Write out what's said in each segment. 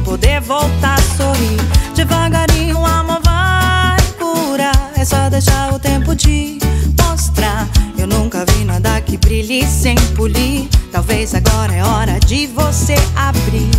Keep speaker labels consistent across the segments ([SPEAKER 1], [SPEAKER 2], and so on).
[SPEAKER 1] poder voltar a sorrir. Devagarinho o amor vai curar, é só deixar o tempo te mostrar. Eu nunca vi nada que brilhe sem polir. Talvez agora é hora de você abrir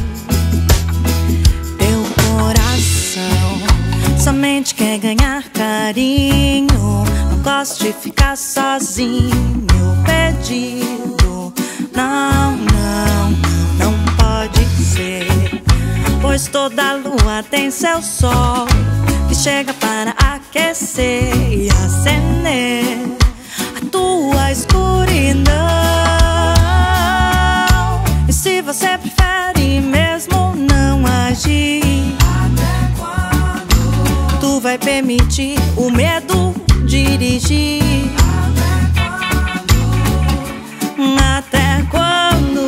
[SPEAKER 1] teu coração. Somente quer ganhar carinho, não gosto de ficar sozinho, perdido. Não, não, não pode ser, pois toda lua tem seu sol que chega para aquecer e acender a tua escuridão. E se você prefere mesmo não agir, tu vai permitir o medo dirigir. Até quando?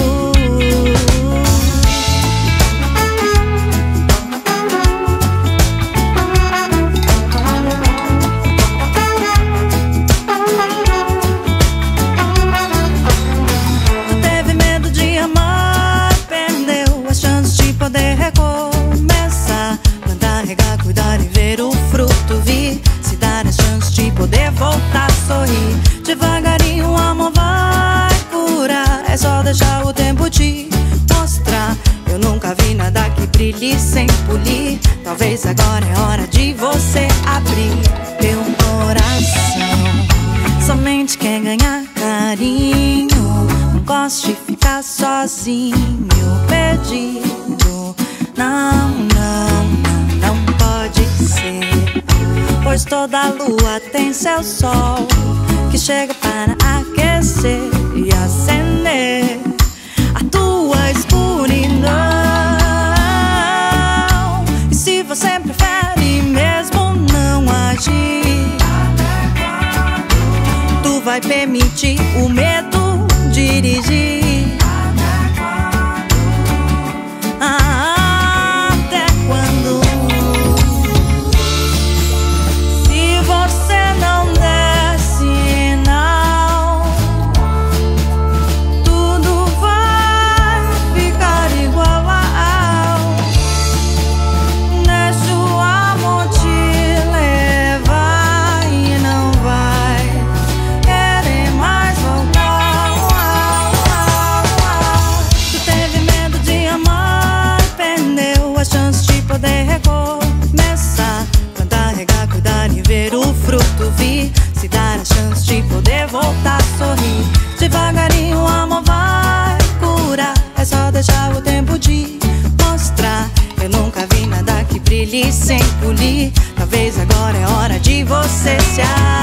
[SPEAKER 1] Teve medo de amar, perdeu a chance de poder recomeçar. Plantar, regar, cuidar e ver o fruto vir, se dar a chance de poder voltar a sorrir. Devagarinho o amor vai curar, é só deixar o tempo te mostrar. Eu nunca vi nada que brilhe sem polir. Talvez agora é hora de você abrir teu coração. Somente quer ganhar carinho, não gosto de ficar sozinho, perdido. Não, não, não, não pode ser, pois toda lua tem seu sol que chega para aquecer e acender a tua escuridão. E se você prefere mesmo não agir, tu vai permitir o medo dirigir. Até quando? Se você não der sinal, tudo vai ficar igual ao. Deixa o amor te levar e não vai querer mais voltar. Tu teve medo de amar, perdeu a chance de poder recomeçar. Plantar, regar, cuidar e ver o fruto vir, se dar a chance de poder voltar a sorrir. Devagarinho o amor vai curar, é só deixar o tempo te mostrar. Eu nunca vi nada que brilhe sem polir. Talvez agora é hora de você se abrir.